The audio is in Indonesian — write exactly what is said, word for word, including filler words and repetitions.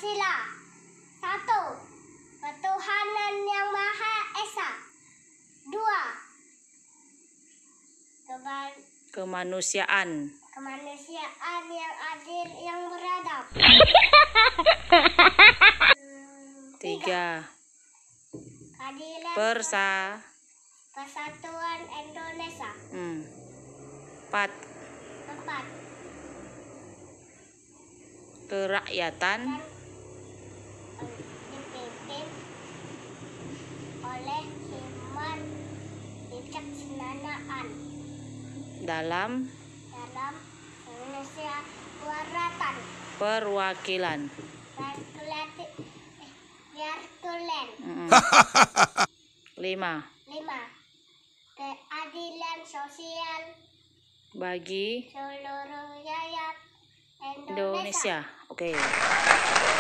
Pancasila. Satu, ketuhanan yang Maha Esa. Dua, keba- kemanusiaan. kemanusiaan yang adil yang beradab. Tiga, Keadilan persa. Persatuan Indonesia. Hmm. Empat, Empat, kerakyatan. dan dipimpin oleh hikmat kebijaksanaan Dalam dalam Indonesia Waratan perwakilan. Berkulati eh, Berkulen. Mm-mm. Lima, Lima, keadilan sosial bagi seluruh rakyat Indonesia. Indonesia. Oke.